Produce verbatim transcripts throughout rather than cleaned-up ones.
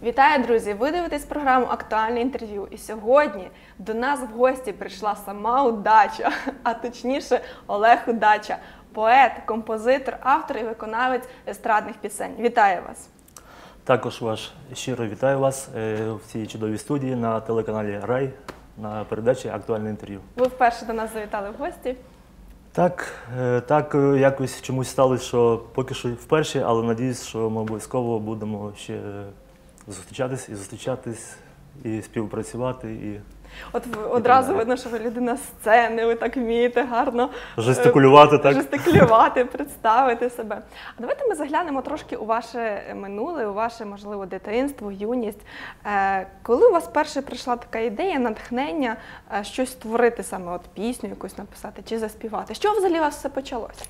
Вітаю, друзі! Ви дивитесь програму «Актуальне інтерв'ю». І сьогодні до нас в гості прийшла сама удача, а точніше Олег Удача, поет, композитор, автор і виконавець естрадних пісень. Вітаю вас! Також вас щиро вітаю вас в цій чудовій студії на телеканалі Рай на передачі «Актуальне інтерв'ю». Ви вперше до нас завітали в гості. Так, так якось чомусь сталося, що поки що вперше, але надіюсь, що ми обов'язково будемо ще зустрічатись і зустрічатись, і співпрацювати. І, От ви, одразу видно, що ви людина сцени, ви так вмієте гарно жестикулювати, так? жестикулювати, представити себе. А давайте ми заглянемо трошки у ваше минуле, у ваше, можливо, дитинство, юність. Коли у вас перше прийшла така ідея, натхнення, щось створити саме, от пісню якусь написати чи заспівати? Що взагалі у вас все почалося?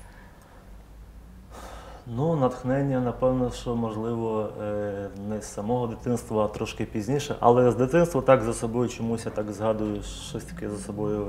Ну, натхнення, напевно, що, можливо, не з самого дитинства, а трошки пізніше. Але з дитинства так за собою чомусь я так згадую, щось таке за собою.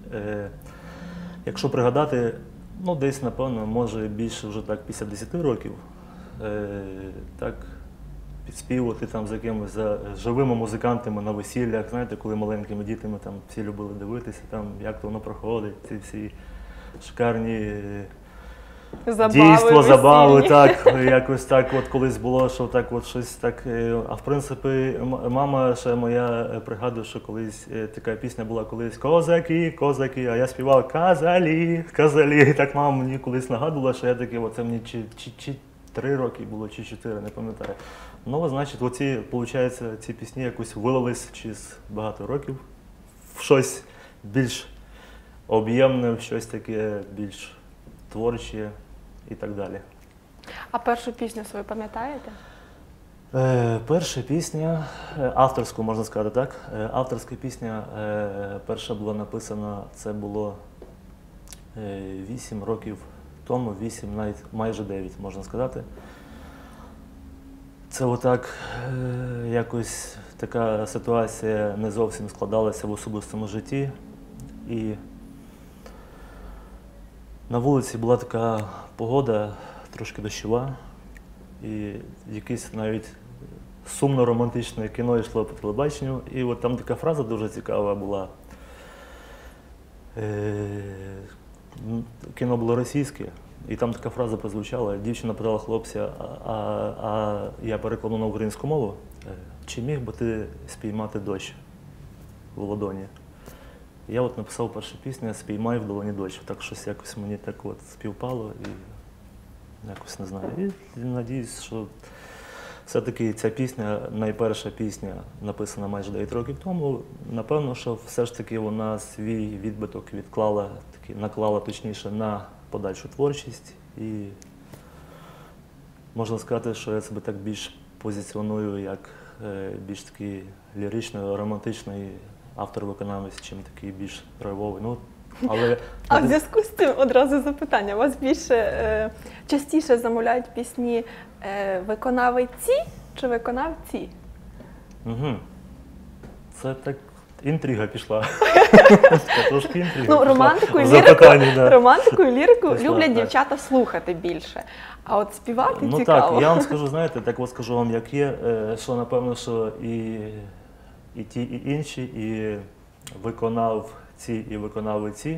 Якщо пригадати, ну, десь, напевно, може більше вже так після десяти років, так, підспівувати там з якимись за живими музикантами на весіллях, знаєте, коли маленькими дітьми там всі любили дивитися, там, як то воно проходить, ці всі шикарні Забави, дійство, забави, весільні. так, якось так от колись було, що так от щось так, а в принципі, мама ще моя пригадує, що колись така пісня була колись «Козаки, козаки», а я співав «Казалі, казалі», і так мама мені колись нагадувала, що я такий, оце мені чи, чи, чи три роки було, чи чотири, не пам'ятаю. Ну, значить, оці, виходить, ці пісні якось вилились через багато років в щось більш об'ємне, в щось таке більш творче і так далі. А першу пісню свою пам'ятаєте? Е, перша пісня, авторську, можна сказати, так? Е, авторська пісня е, перша була написана, це було вісім е, років тому, вісім, навіть майже дев'ять, можна сказати. Це отак, е, якось така ситуація не зовсім складалася в особистому житті. І на вулиці була така погода, трошки дощова, і якесь навіть сумно-романтичне кіно йшло по телебаченню. І от там така фраза дуже цікава була. Е, кіно було російське, і там така фраза прозвучала. Дівчина питала хлопця, а, а я перекладу на українську мову, чи міг би ти спіймати дощ в ладоні? Я от написав першу пісню «Спіймай в долоні дощ». Так щось якось мені так от співпало і якось не знаю. І надіюсь, що все-таки ця пісня, найперша пісня, написана майже дев'ять років тому, напевно, що все ж таки вона свій відбиток відклала, таки, наклала точніше на подальшу творчість. І можна сказати, що я себе так більш позиціоную як більш такий ліричний, романтичний автор-виконавець, чим такий більш драйвовий. Ну, але... А в зв'язку з цим одразу запитання. Вас більше, е, частіше замовляють пісні е, виконавиці чи виконавці? Угу. Це так інтрига пішла. Трошки інтрига Ну, пішла. романтику і Запитання, лірику, да. романтику і лірику Пішла, люблять так. дівчата слухати більше. А от співати Ну цікаво. так, я вам скажу, знаєте, так от скажу вам, як є, що напевно, що і, і ті, і інші, і виконавці, і виконавиці.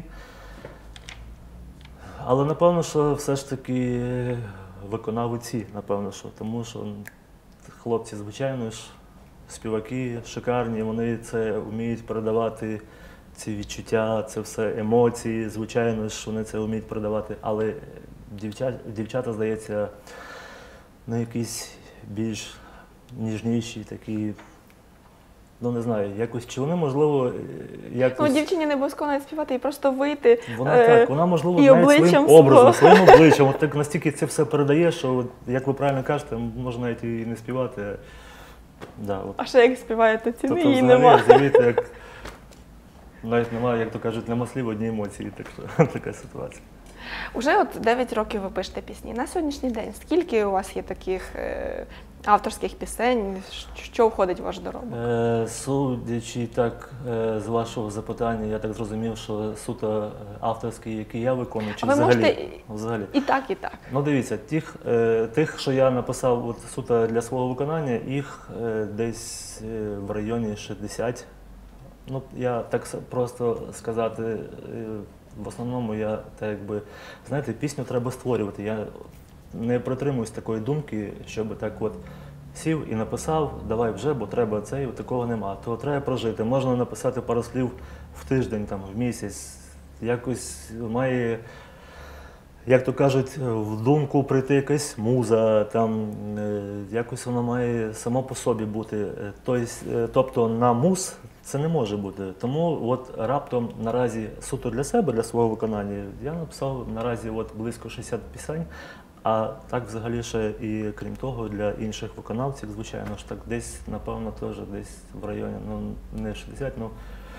Але напевно, що все ж таки виконавиці, напевно, що, тому що хлопці, звичайно ж, співаки шикарні, вони це вміють передавати, ці відчуття, це все емоції, звичайно ж, вони це вміють передавати, але дівчата, дівчата, здається, ну, якісь більш ніжніші, такі, ну не знаю, якось, чи вони, можливо, якось... Ну, дівчині не обов'язково навіть співати і просто вийти. Вона е так, вона, можливо, і навіть своїм обличчям образом, свого. своїм обличчям, от так настільки це все передає, що, як ви правильно кажете, можна навіть і не співати. Да, от. А ще як співає, то ціни Тобто, її взагалі, нема. розумієте, як, навіть немає, як то кажуть, нема слів, одні емоції, так що така ситуація. Уже от дев'ять років ви пишете пісні. На сьогоднішній день скільки у вас є таких е, авторських пісень? Що входить в ваш доробок? Е, Судячи так е, з вашого запитання, я так зрозумів, що суто авторські, які я виконую, чи А ви взагалі? можете взагалі? І так, і так. Ну дивіться, тих, е, тих, що я написав от, суто для свого виконання, їх е, десь е, в районі шістдесят. Ну, я так с- просто сказати, е, в основному я так якби, знаєте, пісню треба створювати. Я не притримуюсь такої думки, щоб так от сів і написав, давай вже, бо треба це, і такого нема. То треба прожити. Можна написати пару слів в тиждень, там, в місяць. Якось має, як то кажуть, в думку прийти якась муза, там, е, якось воно має само по собі бути. Е, Тобто, е, тобто на муз це не може бути. Тому от раптом наразі суто для себе, для свого виконання, я написав наразі от близько шістдесят пісень, а так взагалі ще і крім того для інших виконавців, звичайно ж так, десь, напевно, теж десь в районі, ну не шістдесят, ну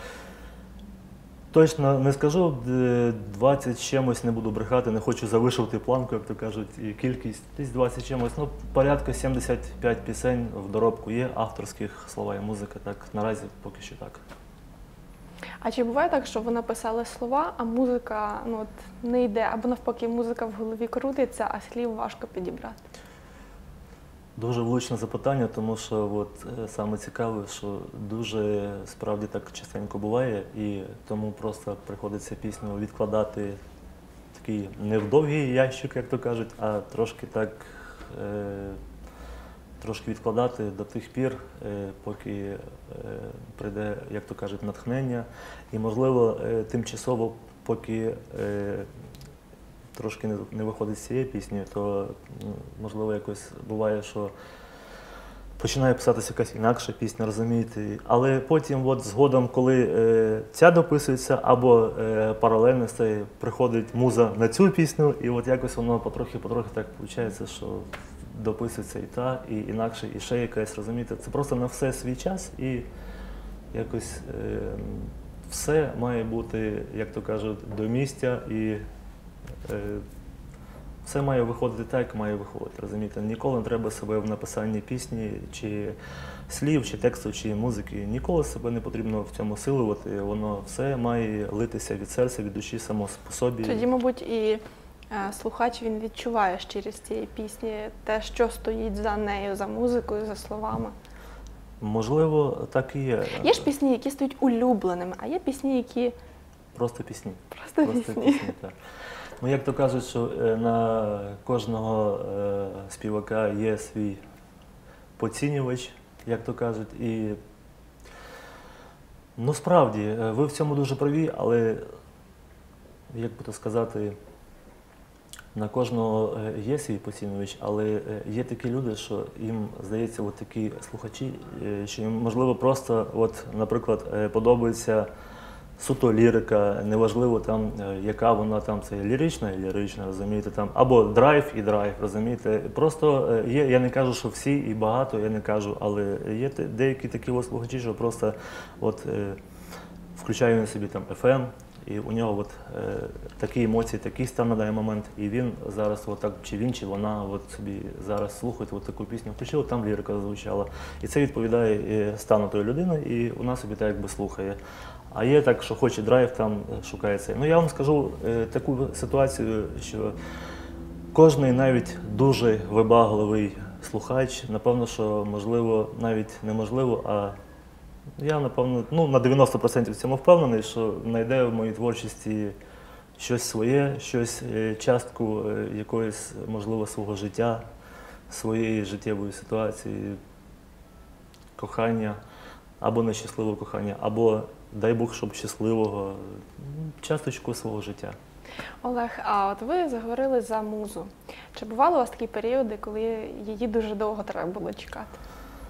точно не скажу, д- двадцять чимось, не буду брехати, не хочу завишувати планку, як то кажуть, і кількість, десь двадцять чимось, ну порядка сімдесят п'ять пісень в доробку є, авторських, слова і музика, так, наразі поки що так. А чи буває так, що ви написали слова, а музика ну, от, не йде, або навпаки, музика в голові крутиться, а слів важко підібрати? Дуже влучне запитання, тому що от, е, саме цікаве, що дуже справді так частенько буває, і тому просто приходиться пісню відкладати такий не в довгий ящик, як то кажуть, а трошки так е, трошки відкладати до тих пір, е, поки е, прийде, як то кажуть, натхнення. І, можливо, е, тимчасово, поки е, трошки не, не виходить з цієї пісні, то, ну, можливо, якось буває, що починає писатися якась інакша пісня, розумієте. Але потім, от згодом, коли е, ця дописується, або е, паралельно з цією приходить муза на цю пісню, і от якось воно потрохи-потрохи так виходить, що дописується і та, і інакше, і ще якась, розумієте. Це просто на все свій час, і якось е, все має бути, як то кажуть, до місця, і е, все має виходити так, як має виходити, розумієте? Ніколи не треба себе в написанні пісні, чи слів, чи тексту, чи музики. Ніколи себе не потрібно в цьому силувати. Воно все має литися від серця, від душі, само по собі. Тоді, мабуть, і е, слухач він відчуває щирість цієї пісні, те, що стоїть за нею, за музикою, за словами. Можливо, так і є. Є ж пісні, які стають улюбленими, а є пісні, які Просто пісні. просто, пісні. пісні, так. Ну, як то кажуть, що е, на кожного е, співака є свій поцінювач, як то кажуть, і ну справді, е, ви в цьому дуже праві, але, як би то сказати, на кожного е, є свій поцінювач, але е, є такі люди, що їм здається, от такі слухачі, е, що їм можливо просто, от, наприклад, е, подобається суто лірика, неважливо там, е, яка вона там, це лірична і лірична, розумієте, там, або драйв і драйв, розумієте. Просто е, є, я не кажу, що всі і багато, я не кажу, але є те- деякі такі от слухачі, що просто от, е, включає він собі там еф ем, і у нього от, е, такі емоції, такий стан на даний момент, і він зараз, от так, чи він, чи вона от собі зараз слухає от таку пісню, включила, там лірика зазвучала. І це відповідає е, стану тої людини, і вона собі так якби слухає. А є так, що хоче драйв, там е, шукає це. Ну я вам скажу е, таку ситуацію, що кожний навіть дуже вибагливий слухач, напевно, що можливо, навіть неможливо, а я, напевно, ну, на дев'яносто відсотків в цьому впевнений, що знайде в моїй творчості щось своє, щось, е, частку е, якоїсь, можливо, свого життя, своєї життєвої ситуації, кохання, або нещасливого кохання, або, дай Бог, щоб щасливого, ну, часточку свого життя. Олег, а от ви заговорили за музу. Чи бували у вас такі періоди, коли її дуже довго треба було чекати?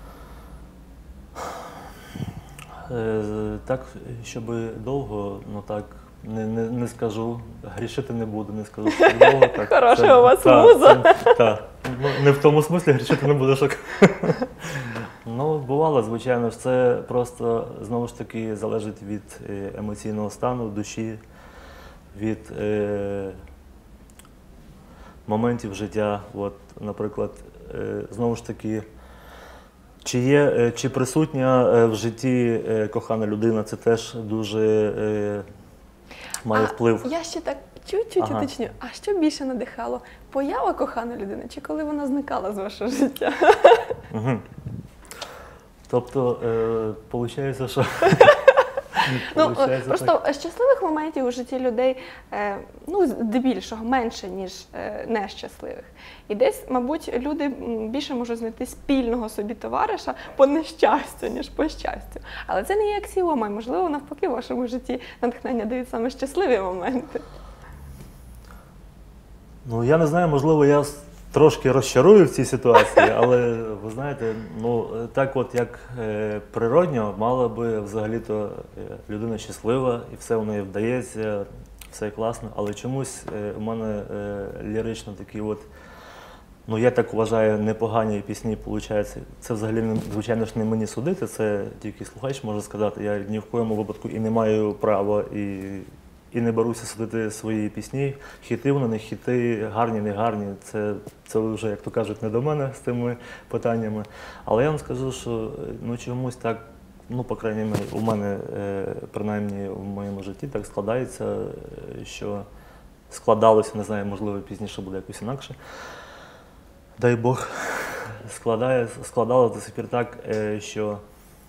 Е, Так, щоб довго, ну так, не, не, не скажу, грішити не буду, не скажу, що довго. Так, Хороша це- у вас та, муза. це- та. Ну, не в тому смислі, грішити не буду, що. Ну, бувало, звичайно ж, це просто, знову ж таки, залежить від е, емоційного стану, душі, від е, моментів життя. От, наприклад, е, знову ж таки, Чи є, е, чи присутня е, в житті е, кохана людина, це теж дуже е, має А вплив. я ще так чуть-чуть Ага. уточню. А що більше надихало? Поява коханої людини чи коли вона зникала з вашого життя? Угу. Тобто, е, виходить, що... Ну, Получається просто так. щасливих моментів у житті людей, е, ну, здебільшого, менше, ніж е, нещасливих. І десь, мабуть, люди м, більше можуть знайти спільного собі товариша по нещастю, ніж по щастю. Але це не є аксіома, і, можливо, навпаки, в вашому житті натхнення дають саме щасливі моменти. Ну, я не знаю, можливо, я с- трошки розчарую в цій ситуації, але ви знаєте, ну так от як е, природньо, мала би взагалі-то е, людина щаслива і все в неї вдається, все класно, але чомусь е, у мене е, лірично такі от, ну я так вважаю, непогані пісні получаються. Це взагалі, не- звичайно ж, не мені судити, це тільки слухач може сказати. Я ні в коєму випадку і не маю права, і і не беруся судити свої пісні. Хіти вони, не хіти, гарні, не гарні. Це, це вже, як то кажуть, не до мене з тими питаннями. Але я вам скажу, що ну, чомусь так, ну, по крайній мірі, у мене, е, принаймні, в моєму житті так складається, е, що складалося, не знаю, можливо, пізніше буде якось інакше. Дай Бог, складає, складалося до сих пір так, е, що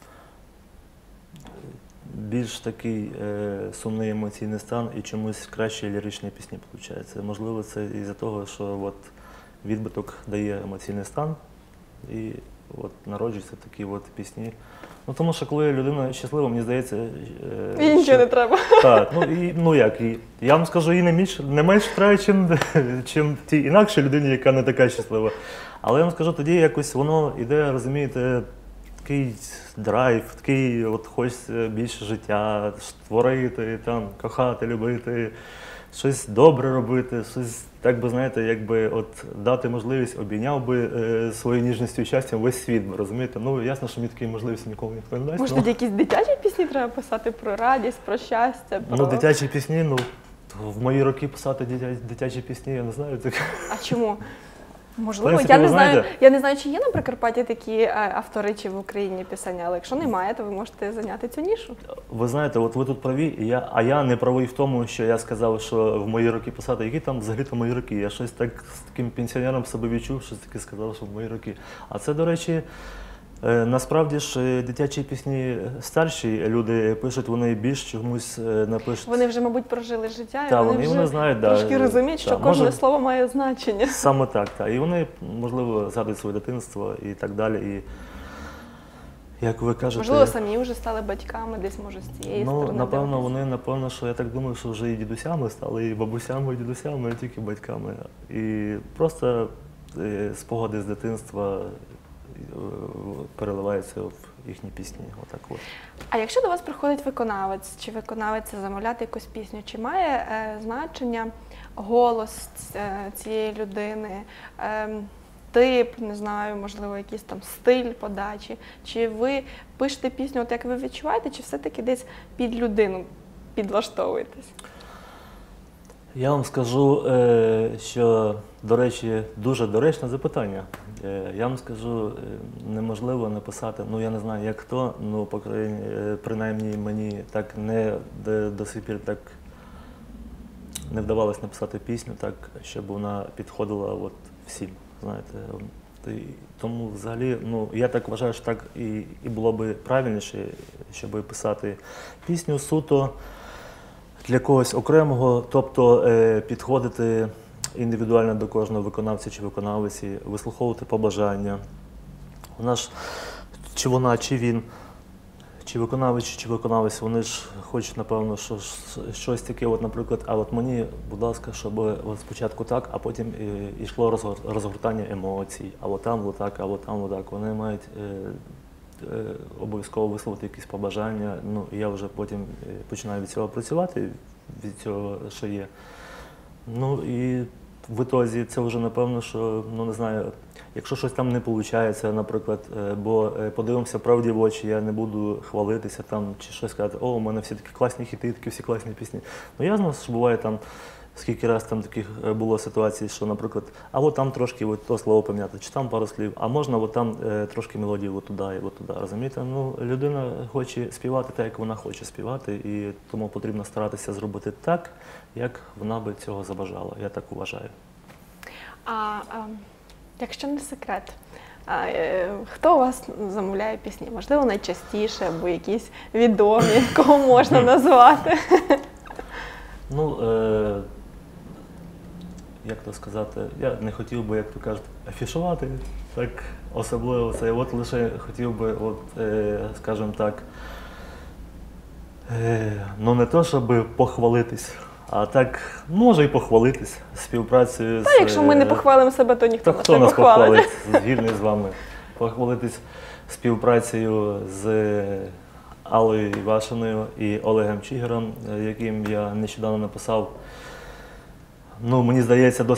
більш такий е, сумний емоційний стан і чомусь кращі ліричні пісні виходить. Можливо, це із-за того, що от відбиток дає емоційний стан і от народжуються такі от пісні. Ну, тому що коли людина щаслива, мені здається, е, І нічого що- не треба. так, ну і ну як, і, я вам скажу, і не менше, не менше треба, чим, чим тій інакшій людині, яка не така щаслива. Але я вам скажу, тоді якось воно йде, розумієте, такий драйв, такий от хочеться більше життя, створити, там, кохати, любити, щось добре робити, щось, так би, знаєте, якби от дати можливість, обійняв би е, своєю ніжністю і щастям весь світ, ви розумієте? Ну, ясно, що мені такої можливості ніколи ніхто не дасть. Може, ну. тоді якісь дитячі пісні треба писати про радість, про щастя, про... Ну, дитячі пісні, ну, в мої роки писати дитя, дитячі пісні, я не знаю. Так. А чому? Можливо, принципі, я ви не знаю, знаєте- я не знаю, чи є на Прикарпатті такі е, автори чи в Україні пісень, але якщо немає, то ви можете зайняти цю нішу. Ви знаєте, от ви тут праві, і я, а я не правий в тому, що я сказав, що в мої роки писати, які там взагалі-то мої роки. Я щось так з таким пенсіонером себе відчув, щось таке сказав, що в мої роки. А це, до речі, е, насправді ж е, дитячі пісні старші люди пишуть, вони більш чомусь е, напишуть. Вони вже, мабуть, прожили життя, і Та, вони вони, вже вони знають, да, трошки розуміють, що та, кожне може- слово має значення. Саме так, так. І вони, можливо, згадують своє дитинство і так далі. І, як ви кажете, Можливо, самі вже стали батьками, десь, може, з цієї ну, сторони. напевно, дивитися. вони, напевно, що я так думаю, що вже і дідусями стали, і бабусями, і дідусями, не тільки батьками. І просто е, спогади з дитинства е, переливаються в їхні пісні. Отак от. А якщо до вас приходить виконавець, чи виконавиця замовляти якусь пісню, чи має е, значення голос е, цієї людини, е, тип, не знаю, можливо, якийсь там стиль подачі? Чи ви пишете пісню, от як ви відчуваєте, чи все-таки десь під людину підлаштовуєтесь? Я вам скажу, е, що, до речі, дуже доречне запитання. Е, Я вам скажу, е, неможливо написати, ну я не знаю, як хто, ну по крайній- е, принаймні мені так не до, до сих пір так не вдавалося написати пісню так, щоб вона підходила от всім. Знаєте, Ти- тому взагалі, ну я так вважаю, що так і, і було би правильніше, щоб писати пісню суто для когось окремого, тобто е, підходити індивідуально до кожного виконавця чи виконавиці, вислуховувати побажання. Вона ж, чи вона, чи він, чи виконавець, чи виконавець, вони ж хочуть, напевно, що, ж- щось таке, от, наприклад, а от мені, будь ласка, щоб от спочатку так, а потім е, йшло розгор- розгортання емоцій, а от там отак, а от там отак. Вони мають е, е, обов'язково висловити якісь побажання. Ну, і я вже потім е, починаю від цього працювати, від цього, що є. Ну і в ітозі це вже напевно, що, ну не знаю, якщо щось там не виходить, наприклад, е, бо е, подивимося правді в очі, я не буду хвалитися там чи щось сказати, о, у мене всі такі класні хіти, такі всі класні пісні. Ну ясно, що буває там Скільки раз там таких е, було ситуацій, що, наприклад, а от там трошки от то слово поміняти, чи там пару слів, а можна от там е, трошки мелодію от туди і от туди, розумієте? Ну, людина хоче співати так, як вона хоче співати, і тому потрібно старатися зробити так, як вона би цього забажала. Я так вважаю. А, а якщо не секрет, а, е, хто у вас замовляє пісні? Можливо, найчастіше, або якісь відомі, кого можна назвати? Ну, е, як то сказати, я не хотів би, як то кажуть, афішувати, так особливо це. От лише хотів би, от, е, скажімо так, е, ну не то, щоб похвалитись, а так, може і похвалитись співпрацею з... Та якщо ми не похвалимо себе, то ніхто То нас хто не нас похвалить. похвалить, згідний з вами. Похвалитись співпрацею з Аллою Івашиною і Олегом Чигиром, яким я нещодавно написав, ну, мені здається, досить